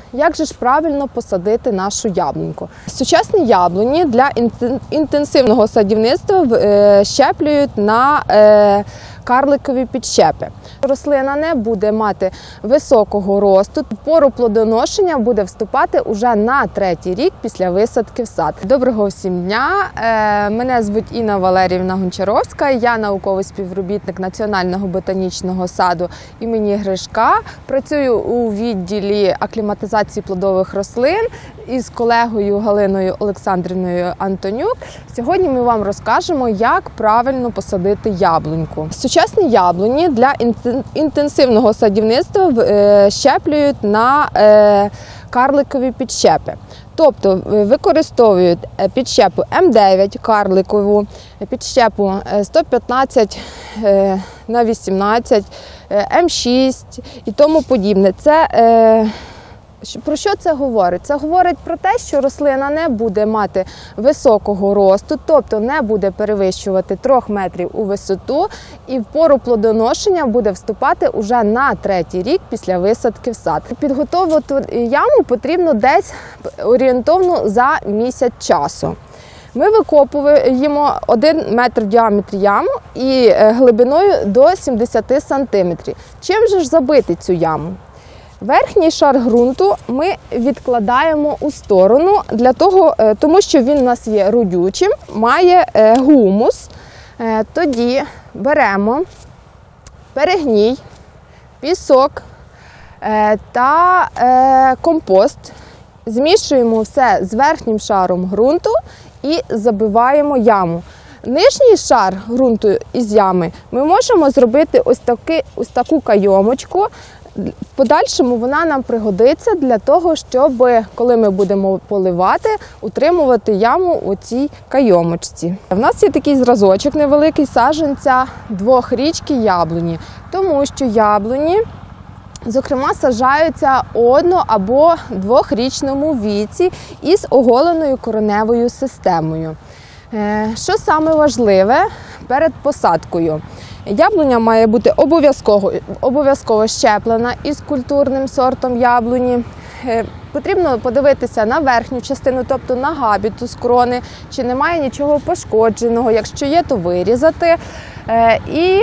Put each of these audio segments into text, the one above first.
Як же ж правильно посадити нашу яблуньку? Сучасні яблуні для інтенсивного садівництва щеплюють на карликові підщепи. Рослина не буде мати високого росту, в пору плодоношення буде вступати уже на 3-й рік після висадки в сад. Доброго всім дня! Мене звуть Інна Валеріївна Гончаровська, я науковий співробітник Національного ботанічного саду імені Гришка. Працюю у відділі акліматизації плодових рослин із колегою Галиною Олександрівною Антонюк. Сьогодні ми вам розкажемо, як правильно посадити яблуньку. Сучасні яблуні для інтенсивного садівництва щеплюють на карликові підщепи. Тобто використовують підщепу М9 карликову, підщепу 115/18, М6 і тому подібне. Про що це говорить? Це говорить про те, що рослина не буде мати високого росту, тобто не буде перевищувати 3 метрів у висоту і в пору плодоношення буде вступати уже на 3-й рік після висадки в сад. Підготовити яму потрібно десь орієнтовно за місяць часу. Ми викопуємо 1 метр в діаметрі яму і глибиною до 70 сантиметрів. Чим же ж забити цю яму? Верхній шар ґрунту ми відкладаємо у сторону, тому що він у нас є родючим, має гумус. Тоді беремо перегній, пісок та компост, змішуємо все з верхнім шаром ґрунту і забиваємо яму. Нижній шар ґрунту із ями ми можемо зробити ось таку кайомочку. В подальшому вона нам пригодиться для того, щоб, коли ми будемо поливати, утримувати яму у цій кайомочці. У нас є такий зразочок невеликий саджанця 2-річки яблуні, тому що яблуні, зокрема, саджаються 1- або 2-річному віці із оголеною кореневою системою. Що саме важливе перед посадкою? Яблуня має бути обов'язково щеплена із культурним сортом яблуні. Потрібно подивитися на верхню частину, тобто на габітус крони, чи немає нічого пошкодженого. Якщо є, то вирізати. І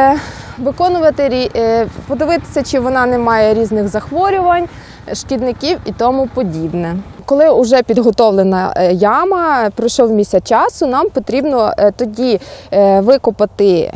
подивитися, чи вона не має різних захворювань, шкідників і тому подібне. Коли вже підготовлена яма, пройшов місяць часу, нам потрібно тоді викопати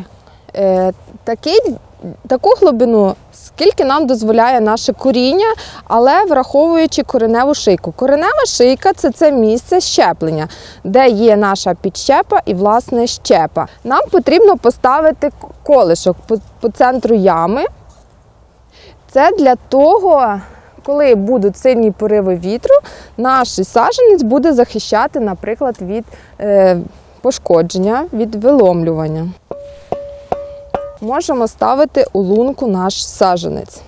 таку глибину, скільки нам дозволяє наше коріння, але враховуючи кореневу шийку. Коренева шийка – це місце щеплення, де є наша підщепа і, власне, щепа. Нам потрібно поставити колишок по центру ями. Це для того, коли будуть сильні пориви вітру, наш саджанець буде захищати, наприклад, від пошкодження, від виломлювання. Можемо ставити у лунку наш саджанець.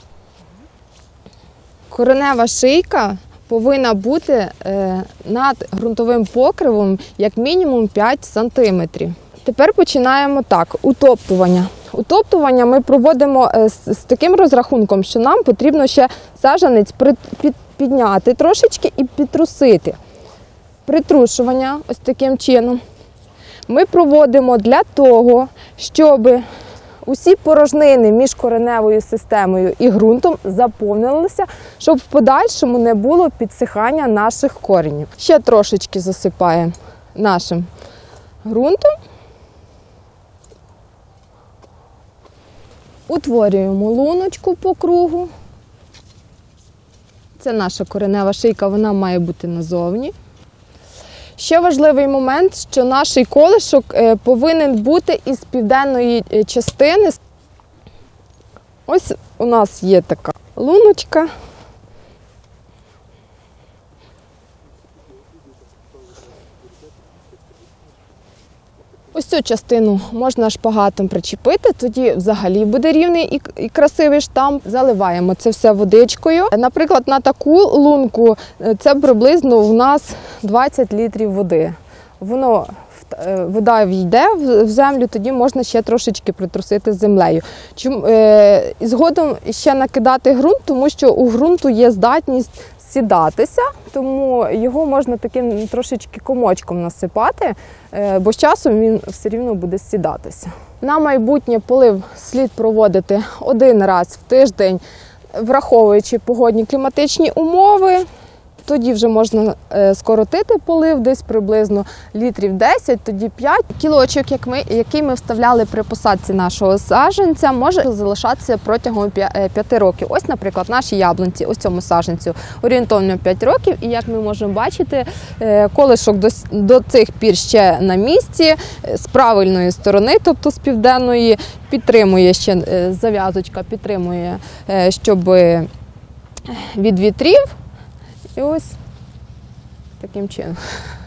Коренева шийка повинна бути над ґрунтовим покривом як мінімум 5 см. Тепер починаємо так, утоптування. Утоптування ми проводимо з таким розрахунком, що нам потрібно ще саджанець підняти трошечки і підтрусити. Притрушування ось таким чином ми проводимо для того, щоб усі порожнини між кореневою системою і ґрунтом заповнилися, щоб в подальшому не було підсихання наших коренів. Ще трошечки засипаємо нашим ґрунтом. Утворюємо луночку по кругу. Це наша коренева шийка, вона має бути назовні. Ще важливий момент, що наш колишок повинен бути із південної частини. Ось у нас є така луночка. Ось цю частину можна шпагатом причепити, тоді взагалі буде рівний і красивий штамп. Заливаємо це все водичкою. Наприклад, на таку лунку це приблизно у нас 20 літрів води. Воно вода війде в землю, тоді можна ще трошечки притрусити землею. Згодом ще накидати ґрунт, тому що у ґрунту є здатність сідатися, тому його можна таким трошечки комочком насипати, бо з часом він все рівно буде сідатися. На майбутнє полив слід проводити один раз в тиждень, враховуючи погодні кліматичні умови. Тоді вже можна скоротити полив десь приблизно літрів 10, тоді 5. Кілочок, який ми вставляли при посадці нашого саджанця, може залишатися протягом 5 років. Ось, наприклад, наші яблунці, ось цьому саджанцю орієнтовно 5 років. І як ми можемо бачити, колишок до цих пір ще на місці, з правильної сторони, тобто з південної, підтримує ще зав'язочка, підтримує, щоб від вітрів. І ось таким чином.